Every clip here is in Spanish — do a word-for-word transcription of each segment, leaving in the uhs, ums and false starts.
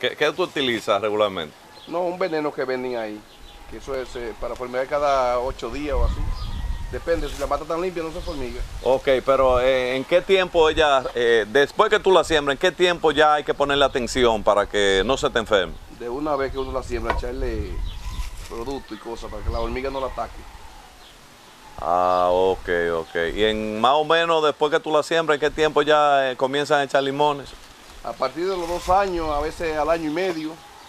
¿Qué, qué tú utilizas regularmente? No, un veneno que venden ahí, que eso es eh, para formigar cada ocho días o así. Depende, si la mata tan limpia no se formiga. Ok, pero eh, ¿en qué tiempo ella, eh, después que tú la siembras, en qué tiempo ya hay que ponerle atención para que no se te enferme? De una vez que uno la siembra, echarle producto y cosas para que la hormiga no la ataque. Ah, ok, ok. Y en más o menos después que tú la siembras, ¿en qué tiempo ya eh, comienzan a echar limones? A partir de los dos años, a veces al año y medio,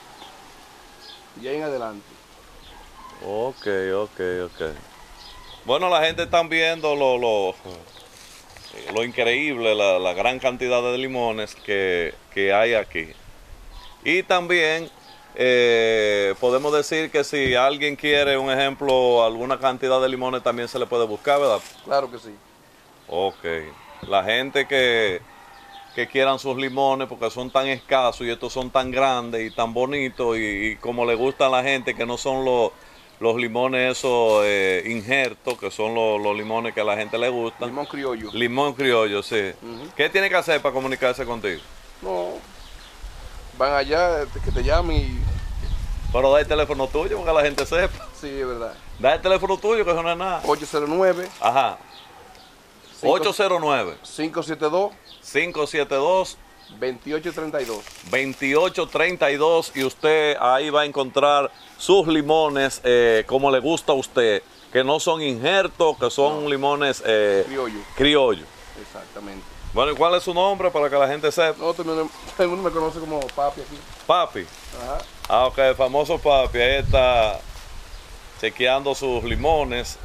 y ahí en adelante. Ok, ok, ok. Bueno, la gente está viendo lo, lo, lo increíble, la, la gran cantidad de limones que, que hay aquí. Y también eh, podemos decir que si alguien quiere, un ejemplo, alguna cantidad de limones también se le puede buscar, ¿verdad? Claro que sí. Ok. La gente que, que quieran sus limones porque son tan escasos y estos son tan grandes y tan bonitos y, y como le gustan a la gente que no son los, los limones esos eh, injertos, que son los, los limones que a la gente le gustan. Limón criollo. Limón criollo, sí. Ujú. ¿Qué tiene que hacer para comunicarse contigo? No, van allá, este, que te llamen y... Pero da el teléfono tuyo porque la gente sepa. Sí, es verdad. Da el teléfono tuyo que eso no es nada. ocho cero nueve, Ajá. ocho cero nueve, cinco siete dos, cinco siete dos, veintiocho treinta y dos. veintiocho treinta y dos y usted ahí va a encontrar sus limones eh, como le gusta a usted, que no son injertos, que son No. limones eh, Criollo. criollo. Exactamente. Bueno, ¿y cuál es su nombre para que la gente sepa? No, todo el mundo, todo el mundo me conoce como papi aquí. Papi. Ajá. Ah, ok, el famoso Papi, ahí está chequeando sus limones.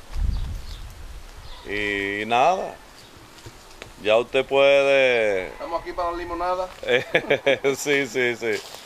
Y nada, ya usted puede... Estamos aquí para la limonada. Sí, sí, sí.